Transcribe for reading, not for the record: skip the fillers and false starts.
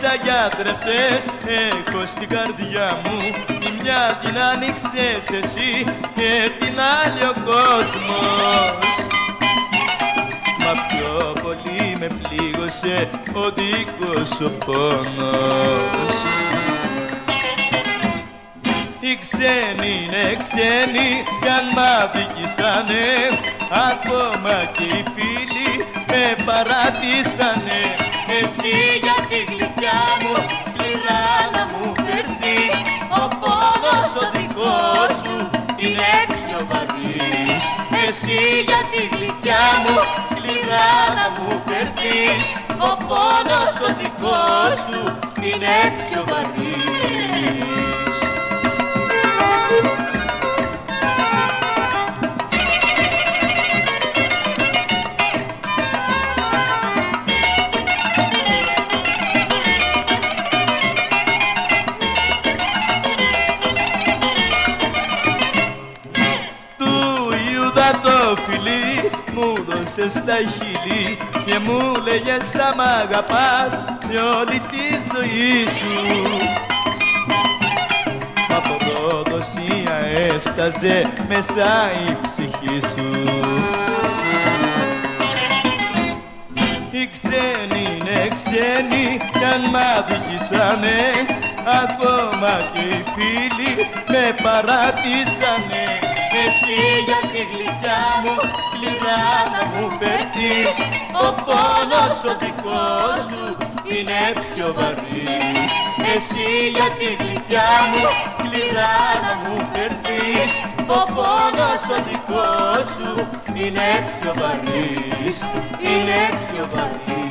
τόσα γιατρευτές έχω στην καρδιά μου. Η μια την άνοιξες εσύ και την άλλη ο κόσμος. Μα πιο πολύ με πλήγωσε ο δικός σου πόνος. Οι ξένοι είναι ξένοι κι αν μ' αδικήσανε, ακόμα και οι φίλοι με παράτησανε. Εσύ για τη γλυκιά μου σκληρά να μου φερθείς, ο πόνος ο δικός σου είναι πιο βαρύς. Εσύ για τη γλυκιά μου σκληρά να μου φερθείς, ο πόνος ο δικός σου είναι πιο βαρύς. Το φιλί μου δώσες στα χείλη και μου λέγες θα μ' αγαπάς με όλη τη ζωή σου. Από προδοσία έσταζε μέσα η ψυχή σου. Οι ξένοι είναι ξένοι κι αν μ' αδικήσανε, ακόμα και οι φίλοι με παράτησανε. Εσύ για τη γλυκιά μου σκληρά να μου φερθείς, ο πόνος ο δικός σου είναι πιο βαρύς. Εσύ για τη γλυκιά μου σκληρά να μου φερθείς, ο πόνος ο δικός σου είναι πιο βαρύς, είναι πιο βαρύς.